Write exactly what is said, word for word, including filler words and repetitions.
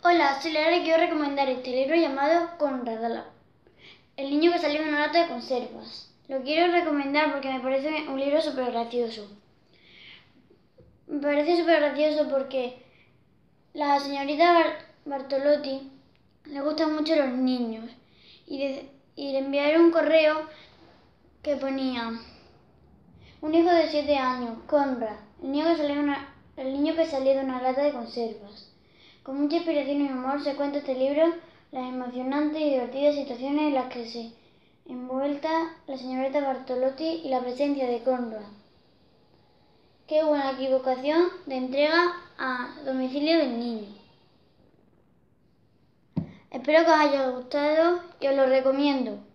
Hola, soy Lara y quiero recomendar este libro llamado Conrad, el niño que salió en una lata de conservas. Lo quiero recomendar porque me parece un libro súper gracioso. Me parece súper gracioso porque la señorita Bar Bartolotti le gustan mucho los niños y, de, y le enviaron un correo que ponía: un hijo de siete años, Conrad, el niño que salió, una, el niño que salió de una lata de conservas. Con mucha inspiración y humor se cuenta este libro las emocionantes y divertidas situaciones en las que se envuelta la señorita Bartolotti y la presencia de Conrad. Qué buena equivocación de entrega a domicilio del niño. Espero que os haya gustado y os lo recomiendo.